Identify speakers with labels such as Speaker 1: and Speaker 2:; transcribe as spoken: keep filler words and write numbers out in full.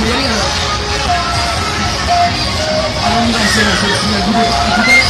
Speaker 1: faut y aller alors. Allons-y, là, c'est c'est- c'est la vidéo.